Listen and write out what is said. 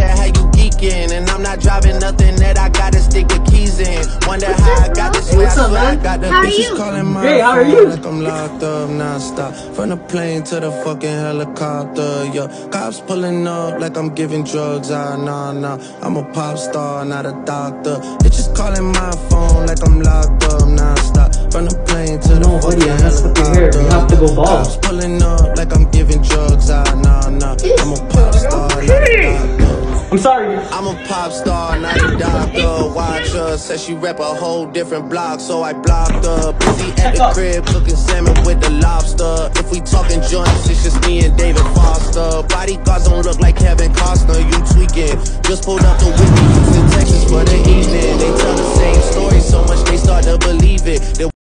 wonder how you geeking. And I'm not driving nothing that I gotta stick the keys in. Wonder how I got this way. I swear I got the bitches calling my phone like I'm locked up non-stop. From the plane to the fucking helicopter, yeah. Cops pulling up like I'm giving drugs. Nah. I'm a pop star, not a doctor. Bitches calling my phone like I'm locked up non-stop. From the plane to the fucking helicopter. You have to go bald. Cops pulling up like I'm giving drugs. Nah. I'm a pop star, not a doctor. I'm sorry. I'm a pop star, not a doctor. Watch her, said she rep a whole different block, so I blocked her. Busy at the crib, cooking salmon with the lobster. If we talking joints, it's just me and David Foster. Bodyguards don't look like Kevin Costner, you tweaking. Just pulled up the Whitney, Houston, Texas for the evening. They tell the same story so much they start to believe it.